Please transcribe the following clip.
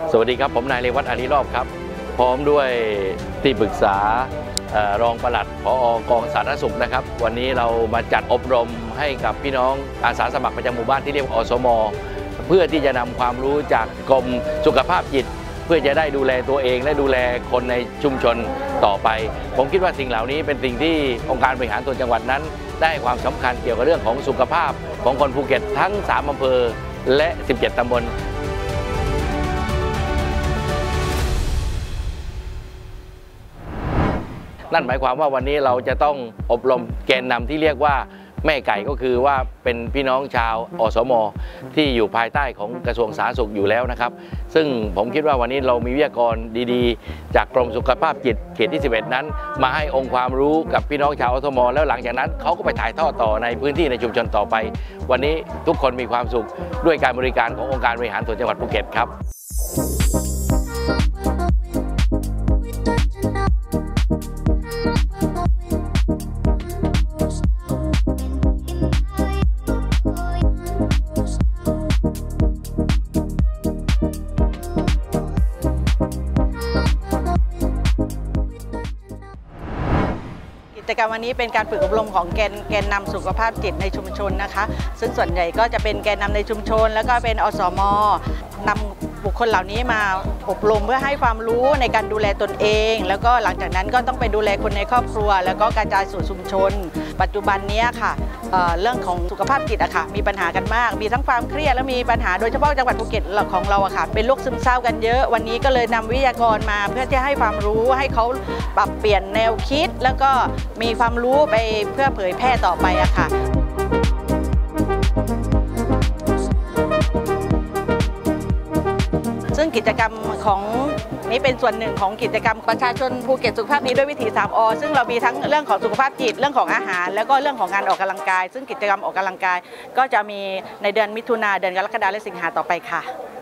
สวัสดีครับผมนายเรวัต อารีรอบครับพร้อมด้วยที่ปรึกษารองปลัดผอกองสาธารณสุขนะครับวันนี้เรามาจัดอบรมให้กับพี่น้องอาสาสมัครประจำหมู่บ้านที่เรียกว่าอสม.เพื่อที่จะนำความรู้จากกรมสุขภาพจิตเพื่อจะได้ดูแลตัวเองและดูแลคนในชุมชนต่อไปผมคิดว่าสิ่งเหล่านี้เป็นสิ่งที่องค์การบริหารส่วนจังหวัดนั้นได้ความสำคัญเกี่ยวกับเรื่องของสุขภาพของคนภูเก็ตทั้ง3อำเภอและ17ตำบลนั่นหมายความว่าวันนี้เราจะต้องอบรมแกนนำที่เรียกว่าแม่ไก่ก็คือว่าเป็นพี่น้องชาวอสม.ที่อยู่ภายใต้ของกระทรวงสาธารณสุขอยู่แล้วนะครับซึ่งผมคิดว่าวันนี้เรามีวิทยากรดีๆจากกรมสุขภาพจิตเขตที่11นั้นมาให้องค์ความรู้กับพี่น้องชาวอสม.แล้วหลังจากนั้นเขาก็ไปถ่ายทอดต่อในพื้นที่ในชุมชนต่อไปวันนี้ทุกคนมีความสุขด้วยการบริการขององค์การบริหารส่วนจังหวัดภูเก็ตครับกิจกรรมวันนี้เป็นการฝึกอบรมของแกนนำสุขภาพจิตในชุมชนนะคะซึ่งส่วนใหญ่ก็จะเป็นแกนนำในชุมชนแล้วก็เป็นอสม.นำบุคคลเหล่านี้มาอบรมเพื่อให้ความรู้ในการดูแลตนเองแล้วก็หลังจากนั้นก็ต้องไปดูแลคนในครอบครัวแล้วก็กระจายสู่ชุมชนปัจจุบันนี้ค่ะเรื่องของสุขภาพจิตอะค่ะมีปัญหากันมากมีทั้งความเครียดและมีปัญหาโดยเฉพาะจังหวัดภูเก็ตของเราอะค่ะเป็นโรคซึมเศร้ากันเยอะวันนี้ก็เลยนำวิทยากรมาเพื่อจะให้ความรู้ให้เขาปรับเปลี่ยนแนวคิดแล้วก็มีความรู้ไปเพื่อเผยแพร่ต่อไปอะค่ะซึ่งกิจกรรมของนี้เป็นส่วนหนึ่งของกิจกรรมประชาชนภูเก็ตสุขภาพดีด้วยวิถี3 อ.ซึ่งเรามีทั้งเรื่องของสุขภาพจิตเรื่องของอาหารแล้วก็เรื่องของการออกกำลังกายซึ่งกิจกรรมออกกำลังกายก็จะมีในเดือนมิถุนาเดือนกรกฎาคมและสิงหาต่อไปค่ะ